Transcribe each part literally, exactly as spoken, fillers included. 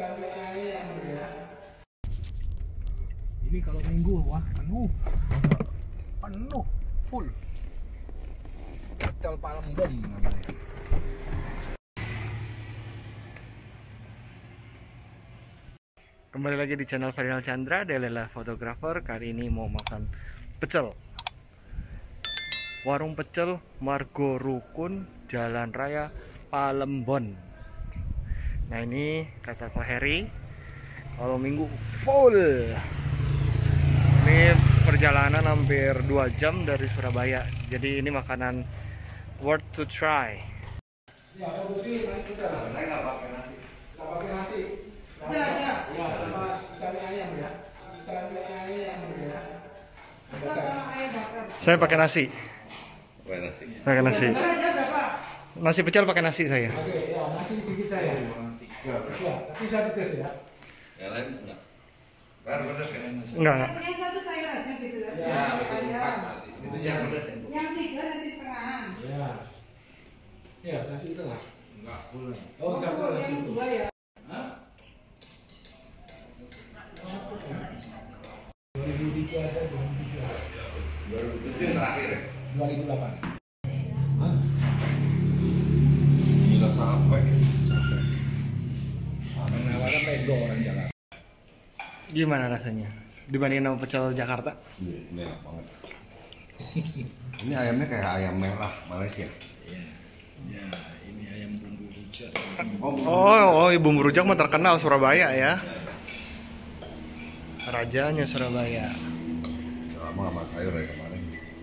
Ini kalau minggu wah penuh, penuh, full. Pecel Palembang namanya. Kembali lagi di channel Ferdinand Chandra, Daily Life Photographer. Kali ini mau makan pecel. Warung pecel Margo Rukun, Jalan Raya Palembang. Nah ini kata Ko Heri, kalau minggu full. Ini perjalanan hampir dua jam dari Surabaya. Jadi ini makanan worth to try. Siapa putih? Saya nggak pakai nasi. Nggak pakai nasi. Ada aja. Ya, sama ikan ayam ya. Ikan ayam ya. Saya pakai nasi. Pakai nasi. Pakai nasi. Nasi pecel pakai nasi saya. Oke, ya nasi sedikit saya. Ya, tapi saya pedes ya. Yang lain enggak. Kan pedas kan? Enggak, enggak. Yang satu sayur aja gitu kan? Ya, betul. Empat berarti. Itu yang pedas ya. Yang tiga nasi setengahan. Ya. Ya, nasi setengah. Enggak full. Oh, satu nasi yang itu. dua ya. Hah? dua ribu tiga ada, dua ribu tiga. dua ribu tujuh yang terakhir ya? dua ribu delapan. Hah? Sampai. Gila sampai. Sampai. Menawarkan mego orang Jakarta. Gimana rasanya dibandingin sama pecel Jakarta? Iya, ini enak banget. Ini ayamnya kayak ayam merah Malaysia. Iya. Ya, ini ayam bumbu rujak. Oh, oh, bumbu rujak mah terkenal Surabaya ya. Rajanya Surabaya. Lama sama sayur ya kemarin.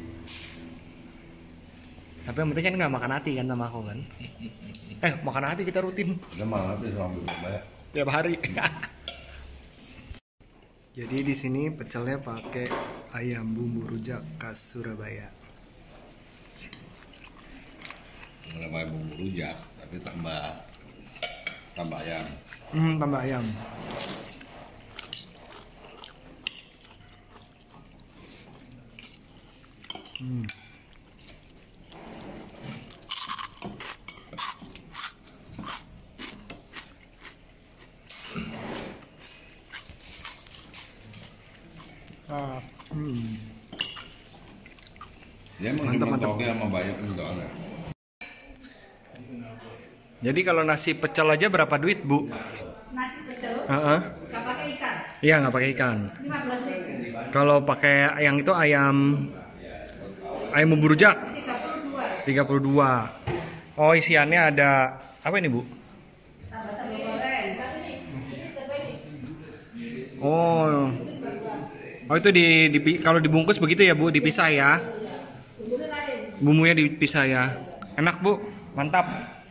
Tapi yang penting kan nggak makan hati kan sama aku kan. Eh, makan hati kita rutin Udah malah nanti selama di Surabaya. tiap hari. Jadi di sini pecelnya pakai ayam bumbu rujak khas Surabaya. Nggak pakai bumbu rujak, tapi tambah tambah ayam. Hmm, tambah ayam. Hmm. Ah, hmm. Dia emang Mantap, cuma mantap. toge sama banyak juga enggak. Jadi kalau nasi pecel aja berapa duit, Bu? Nasi pecel. Heeh. Gak pakai ikan. Iya, nggak pakai ikan. lima belas ribu. Kalau pakai yang itu ayam ayam bumbu rujak tiga puluh dua. tiga puluh dua. Oh, isiannya ada apa ini, Bu? Tambah sambal goreng. Oh. Oh, itu di, di kalau dibungkus begitu ya, Bu, dipisah ya. Bumbunya dipisah ya. Enak, Bu. Mantap.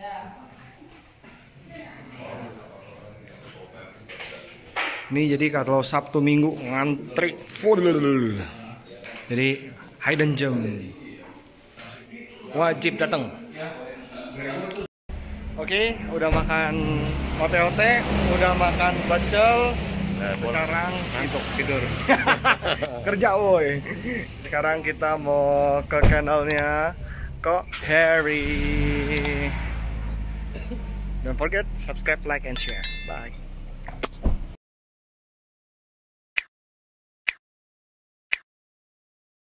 Ini jadi kalau Sabtu Minggu ngantri full. Jadi hidden gem. Wajib datang. Oke, udah makan ote-ote, udah makan pecel. Sekarang Ngantuk tidur. kerja woi. Sekarang kita mau ke channelnya Ko Heri. Don't forget subscribe, like, and share. Bye.